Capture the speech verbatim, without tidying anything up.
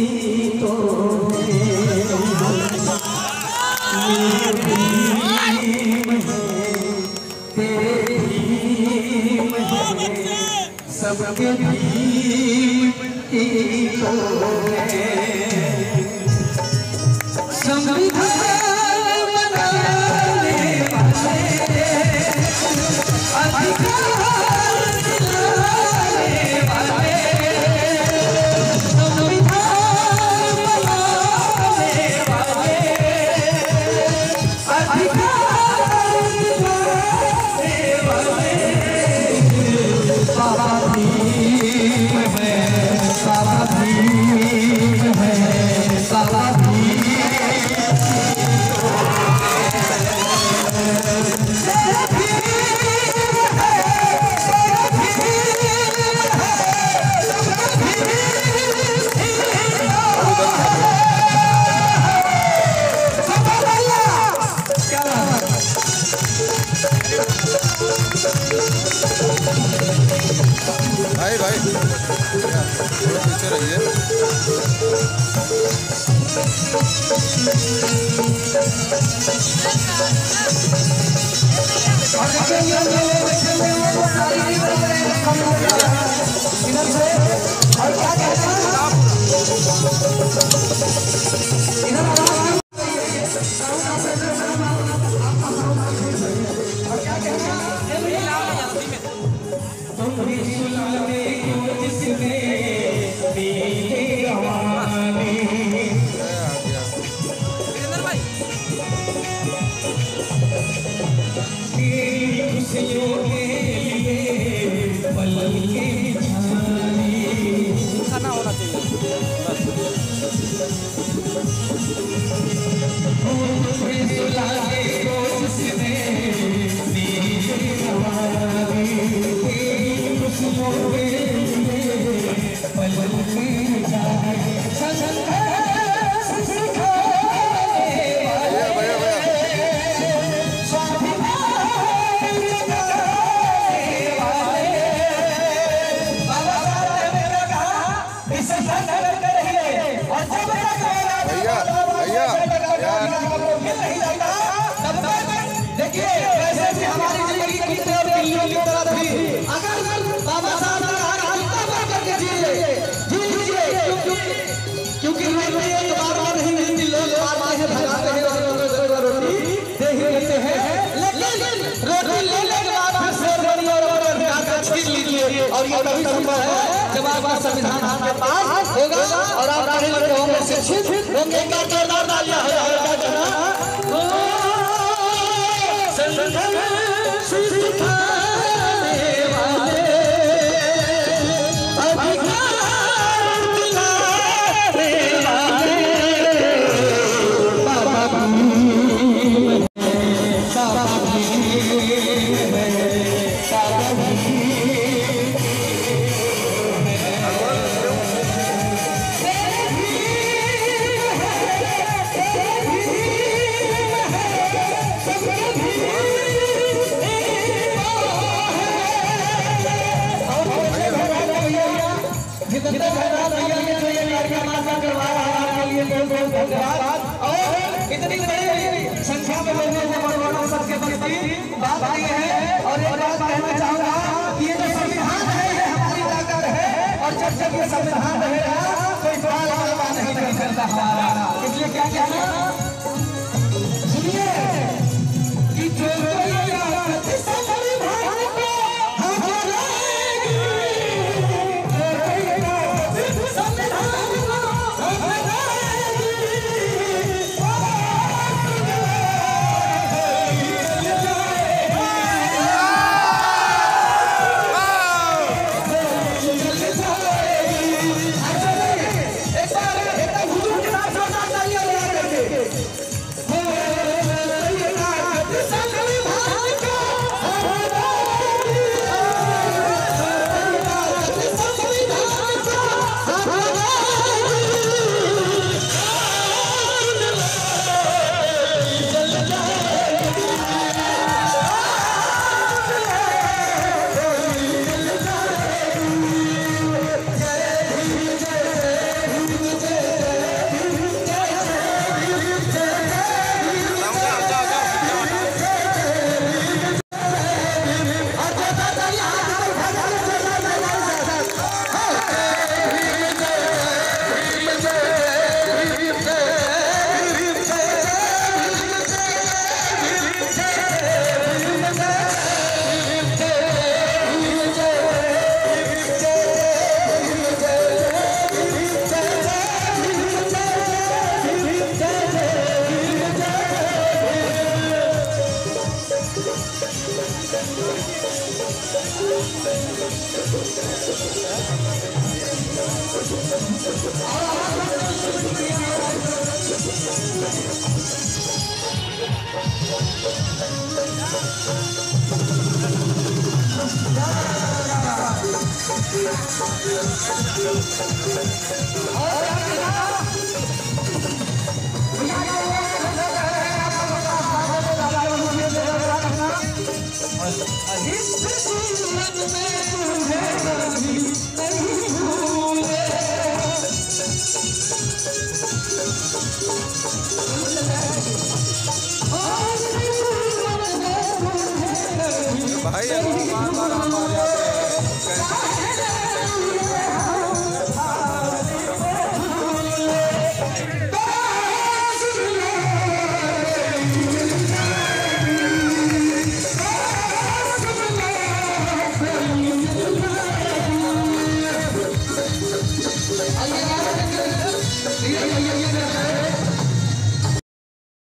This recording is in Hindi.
तो तेरे भीम सबके भीम की तो संविधान बनाने वाले अधिकार दिलाने वाले संविधान बनाने वाले अधिकार दिलाने वाले बाबा भीम है, बाबा भीम है, बाबा भीम भाई भाई थोड़ा पीछे रहिए। खाना होना देखिए वैसे भी हमारी जिंदगी कुत्ते और बिल्लियों की तरह थी। अगर बाबा साहब ने कहा करके जिए जी लीजिए, क्योंकि रोटी एक बार बार नहीं मिलती, लोग बार बार से भगाते हैं और रोटी दे ही लेते हैं। लेकिन रोटी लेने के बाद फिर शेर बनी और अधिकार का छीन लीजिए, और ये तभी संभव है जब आपका संविधान आपके पास होगा और आप पढ़े लिखे होंगे, शिक्षित होंगे। क्या किरदार डालिया है सिखाने वाले अधिकार दिलाने वाले बाबा भीम है, बाबा भीम है, बाबा भीम और इतनी बड़ी संख्या में लोगों को मनवाना सबके प्रति बात नहीं है। और एक बात कहना चाहूंगा कि ये जो संविधान है ये हमारी ताकत है, और जब जब ये संविधान रहेगा कोई बाल बाल नहीं कर सकता हमारा। इसलिए क्या कहना सुनिए कि जो भाई बार बार